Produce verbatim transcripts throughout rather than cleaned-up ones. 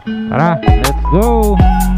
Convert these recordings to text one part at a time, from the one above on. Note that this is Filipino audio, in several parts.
Tara, let's go!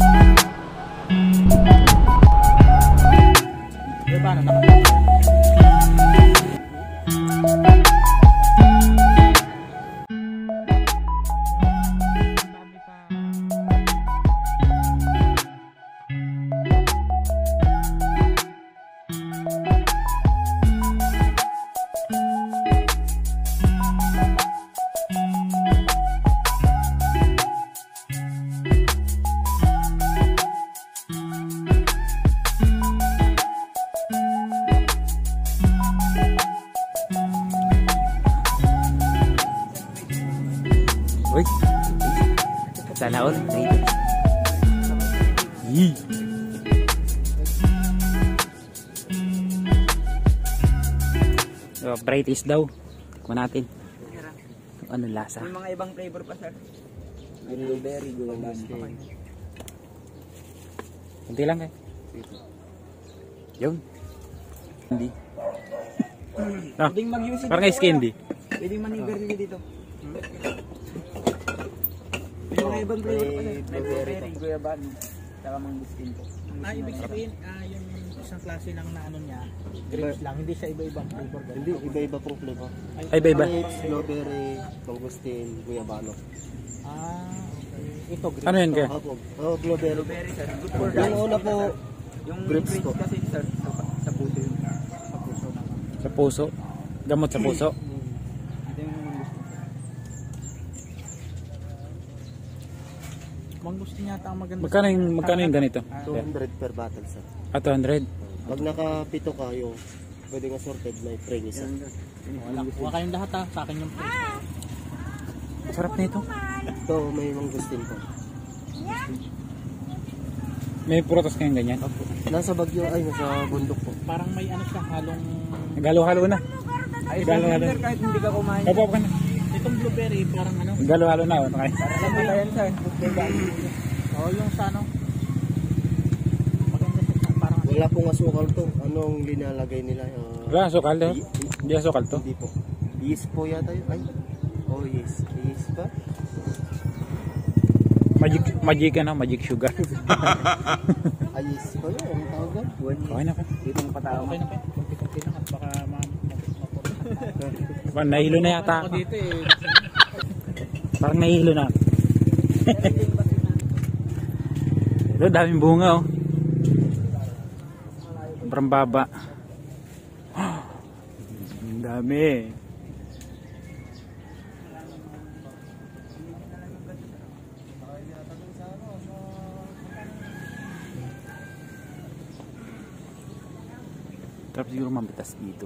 Uy, sana all. Yee. So, brightest daw. Tikman natin. Ano lasa? May mga ibang flavor pa, sir. Blueberry, gulabas. Kunti lang eh. Yun. Hindi. Ah, Pwedeng mag-use parang ice candy. Pwedeng manigar nyo dito. May mga ibang flavor pa, sir. May blueberry, guyabano. Saka mangustin po. Ah, ibig sabihin, ah, yung isang klase lang na ano niya, grapes lang, hindi siya iba-ibang flavor. Hindi, iba-iba pong flavor. Ay, iba-iba. Grapes, strawberry, mangustin, guyabano. Ah, okay. Ito, grapes. Ano yun kaya? Opo. Oh, blueberry. Blueberry, sir. Good for Yung una po, Yung grapes grapes po. kasi, sir, sa, sa puso yun. Sa puso naman. Sa puso. Gamot sa puso. Ito yung mangustin. Mangustin yata ang maganda. Magkano yung, magkano yung ganito? two hundred per bottle, sir. Ah, two hundred. Pag nakapito ka, yung pwedeng assorted, may free isa. Wala, huwag kayong lahat ha, sa akin yung price. Sarap na ito. Ito, may mangustin po. May prutas kayong ganyan. Nasa Bagyo, ay, nasa bundok po. Parang may ano siya, halong... Galo-halo na. Ay, Galo-halo. sir, kahit hindi ka kumain. Opo, opo ka na. Itong blueberry, parang ano, Galo-halo na. Ano kayo? Alam mo yan, sir. oh, yung sa ano, maganda siya, parang ano. Wala pong asukal to. Anong linalagay nila? Uh, Wala, asukal daw. Hindi asukal to. Hindi po. Yes po yata yun. Ay. Oh, yes. Yes ba? Magic, magic ano, magic sugar. Ay, yes po yun. Ang tawag ba? Okay na ka. Dito ang patawa. Okay na pa, konti-konti lang at baka ma-mapuro. Parang nahilo na yata Ako ako. dito eh, Parang nahilo na. Ito, daming bunga oh. Sobrang baba. Ang dami. Tapos siguro mabitas dito.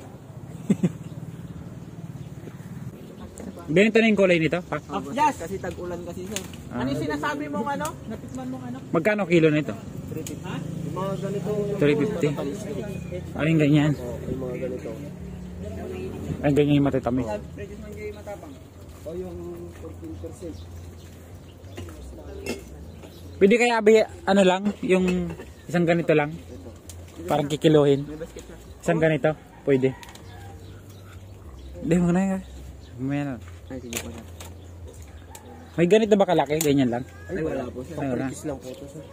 Ganito na yung kulay nito? Pa? oh, yes! Kasi tag-ulan kasi, sir. Ano yung sinasabi mong ano? Natikman mong ano? Magkano kilo nito? Ha? Yung mga ganito. three fifty. Ano yung ganyan? Oh, yung mga ganito. Ay, ganyan yung matatamis. Prejudice man kayo matapang. O yung fourteen percent. Pwede kaya abi, ano lang, yung isang ganito lang? Parang kikiluhin. May basket, sir. Isang ganito? Pwede. Hindi mo na yun. May ano. Ay, sige po, sir. May ganito ba kalaki? Ganyan lang? Ay, wala po, sir. Ay, wala. Purchase lang po ito, sir.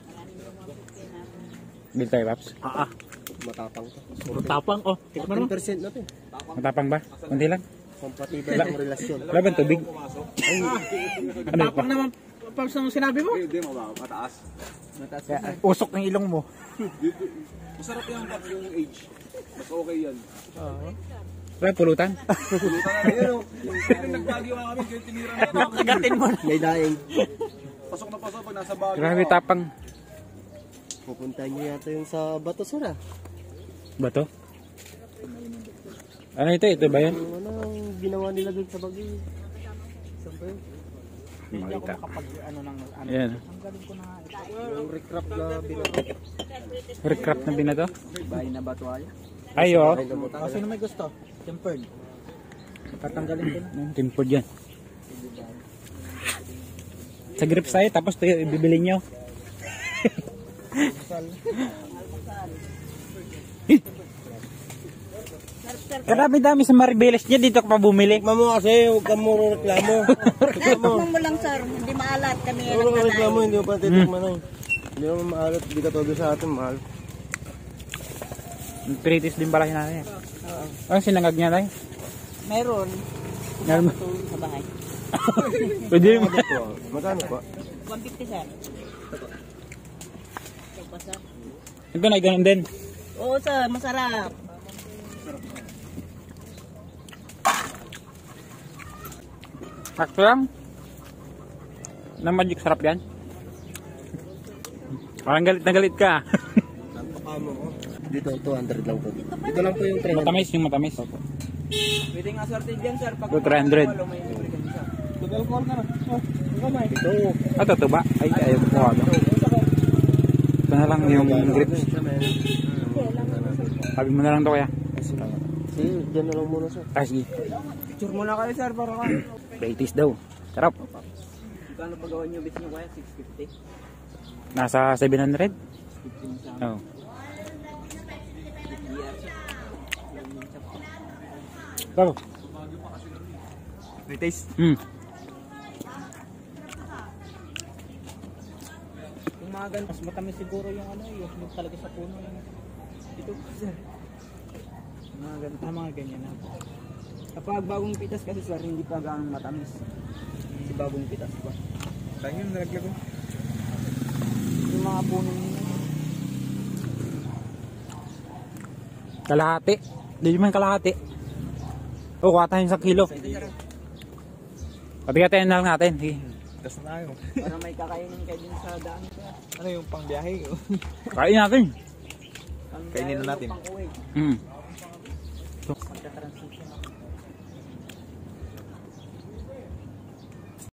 Bill tayo, Paps. Ah, ah. Matapang to. Puro tapang. Oh, tikman fourteen mo. percent na to. Matapang ba? Kunti lang. Pampatibay ng relasyon. Wala ba tubig? Ano pa? Tapang naman, Paps, ang sinabi mo? Hindi, mababa, mataas. Mataas Kaya, po, sir. usok ng ilong mo. Masarap yung pag yung age. Mas okay yan. Wala, pulutan. Pulutan na rin. Yung nagbagiwa kami, kaya tinira na yan. Kagatin mo na. May daing. Pasok na pasok pag nasa bagay. Grabe tapang. Pupunta niyo yata yung sa Bato, sir, ah. Ba to? Ano ito? Ito ba yan? Yung ano, ginawa nila doon sa Bagyo. Saan ba yun? Hindi ako Makita. makapag ano ng ano. Ayan. Ang galing ko na nga ito. Yung recrap na binato. Recrap na binato? Bahay na batuaya. Ay, oh. Oh, sino may gusto? Tempered. Tatanggalin ko na. Timpod yan. Sa grip tayo, tapos ito yung ibibili nyo. Kadami-dami sa Maribeles niya, dito ka pa bumili. Tikman mo kasi, huwag ka mo reklamo. Tikman mo lang sir, hindi maalat kami yan Huwag ka ang reklamo, nanay. hindi mo pa titikman na eh. Hindi mo maalat, hindi ka todo sa atin, mahal. Pritis din pala natin. Ang sinangag niya tayo. Meron. Meron. Tulong sa bahay. Pwede mo. Magkano po? one fifty sir. Ito pa sir. Ito na, ganun din. Oo sir, masarap. Sakto lang. Na magic sarap yan. Parang galit na galit ka. Dito, two hundred lang po. Ito lang po yung three hundred. Matamis yung matamis. Pwede nga assorted yan, sir. Pag Ito, three hundred. walo, may libre ka isa. Total call ka na. Oh, kamay. Ito. Ah, ito ba? Ay, ayaw ko ano. Ito na lang yung grips. Sabi mo na lang to kaya. Sige, dyan na lang muna sir. Ah, sige. Picture muna kayo, sir, para ka. Pritis daw. Sarap. Kano pagawa niyo bits niyo kaya? six fifty? Nasa seven hundred? fifteen sa Oo. Bravo. May taste. Hmm. Yung mga ganun, mas matamis siguro yung ano, yung yung talaga sa puno. Yung, Ito, sir. Mga ganito. ah, mga ganyan na. Kapag bagong pitas kasi, sir, hindi pa ganun matamis. Kasi bagong pitas pa. Saan yun nalaglag ko? Yung mga punong Kalahati. Hindi man kalahati. O, kuha tayo sa kilo. Pabigatin na lang natin. Sige. Tas na tayo. para may kakainin kayo din sa daan, sir. Ano yung pangbiyahe? Kain natin. Pang- Kainin na natin. pang-uwi. Hmm. Magta-transition ako.